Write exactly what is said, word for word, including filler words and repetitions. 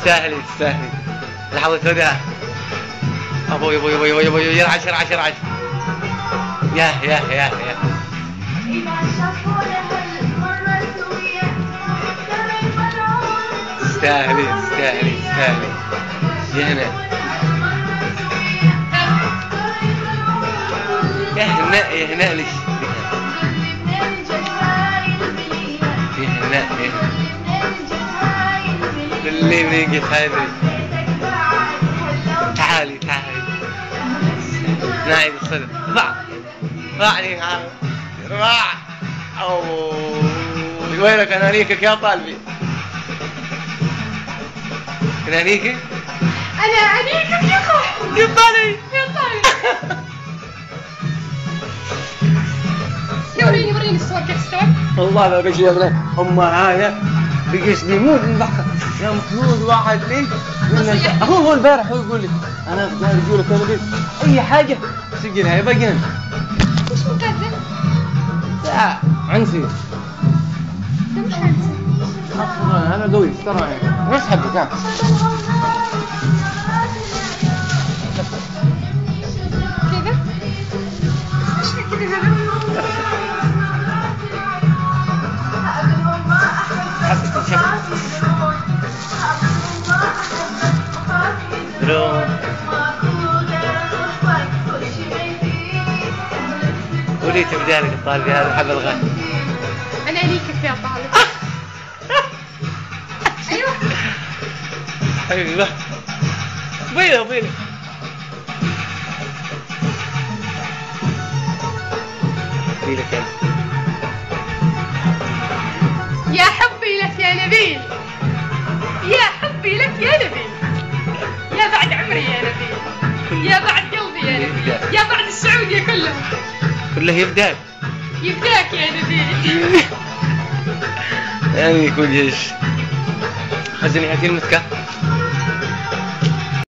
تستاهلي تستاهلي. لحظة هدى. ابوي ابوي ابوي ابوي ابوي يرعش يرعش يرعش. ياه ياه ياه ياه. تستاهلي تستاهلي تستاهلي. يا هنا يا هنا يا هنا ليش؟ يا هنا يا هنا اللي بنيجي خايبي. تعالي تعالي نايم الصدر. ضع ضعني معاي راح. اوه وينك انانيكك يا طالبي؟ انانيكي؟ انا انانيكك يا اخوي. يا طالبي يا طالبي. وريني وريني الصور كيف استوت. والله ما بجي يا بنات. هم هذا بيجيش بيموت من الضحكة يا مخلوق. واحد ليه؟ هو هو البارح هو يقول لي انا اخذ رجولك انا اي حاجة سجلها يا بجن. وش مكذب؟ لا عنسي. ده مش عنسي. اصلا انا قوي ترى نفس حقك ها. كذا؟ ايش في كذا هذا؟ حسيت شكل درو. ولي تبدأ لك الطالب هذا حب الغنى. انا ليكك يا طالب. ايوه حبيبي بقى بينا بينا. بيلك انت. يا حبي لك يا نبيل. يا حبي لك يا نبيل. يا بعد عمري يا نبيل. يا بعد قلبي يا نبيل. يا بعد السعودية كلها. كله يبدأ. يبداك يا نبيل. يعني يكون جيش. خزني هاتي المسكة.